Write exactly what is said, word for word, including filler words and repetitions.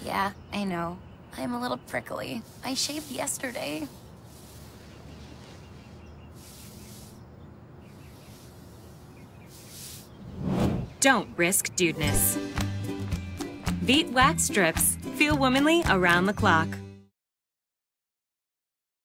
Yeah, I know. I'm a little prickly. I shaved yesterday. Don't risk dudeness. Veet wax strips. Feel womanly around the clock.